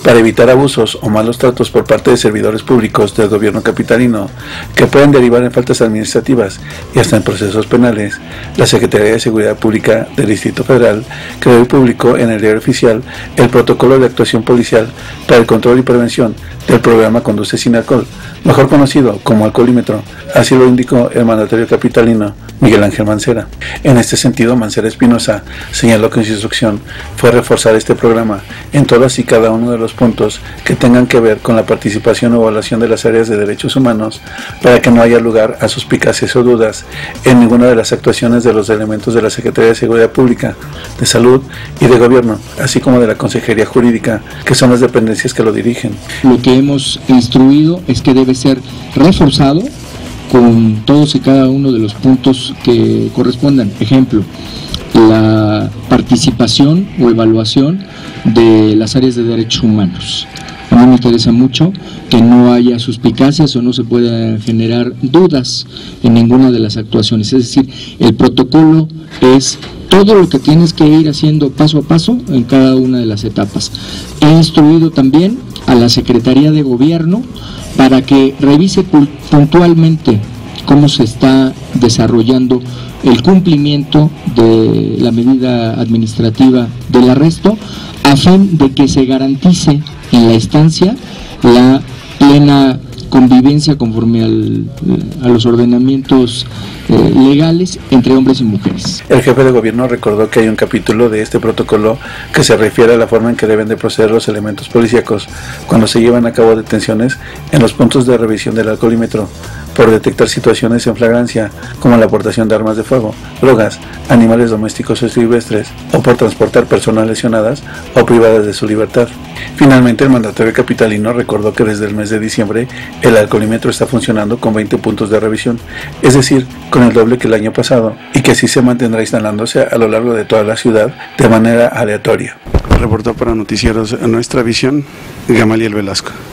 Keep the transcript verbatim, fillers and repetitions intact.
para evitar abusos o malos tratos por parte de servidores públicos del gobierno capitalino que pueden derivar en faltas administrativas y hasta en procesos penales, la Secretaría de Seguridad Pública del Distrito Federal creó y publicó en el Diario Oficial el protocolo de actuación policial para el control y prevención del programa Conduce sin Alcohol, mejor conocido como alcoholímetro. Así lo indicó el mandatario capitalino Miguel Ángel Mancera. En este sentido, Mancera Espinosa señaló que su instrucción fue reforzar este programa en todas y cada uno de los puntos que tengan que ver con la participación o evaluación de las áreas de derechos humanos, para que no haya lugar a suspicacias o dudas en ninguna de las actuaciones de los elementos de la Secretaría de Seguridad Pública, de Salud y de Gobierno, así como de la Consejería Jurídica, que son las dependencias que lo dirigen. Lo que hemos instruido es que debe ser reforzado con todos y cada uno de los puntos que correspondan. Ejemplo, la participación o evaluación de las áreas de derechos humanos. A mí me interesa mucho que no haya suspicacias o no se puedan generar dudas en ninguna de las actuaciones. Es decir, el protocolo es todo lo que tienes que ir haciendo paso a paso en cada una de las etapas. He instruido también a la Secretaría de Gobierno para que revise puntualmente cómo se está desarrollando el cumplimiento de la medida administrativa del arresto, a fin de que se garantice en la estancia la plena convivencia conforme al, a los ordenamientos eh, legales entre hombres y mujeres. El jefe de gobierno recordó que hay un capítulo de este protocolo que se refiere a la forma en que deben de proceder los elementos policíacos cuando se llevan a cabo detenciones en los puntos de revisión del alcoholímetro, por detectar situaciones en flagrancia, como la aportación de armas de fuego, drogas, animales domésticos o silvestres, o por transportar personas lesionadas o privadas de su libertad. Finalmente, el mandatario capitalino recordó que desde el mes de diciembre el alcoholímetro está funcionando con veinte puntos de revisión, es decir, con el doble que el año pasado, y que así se mantendrá instalándose a lo largo de toda la ciudad de manera aleatoria. Reportó para Noticieros Nuestra Visión, Gamaliel Velasco.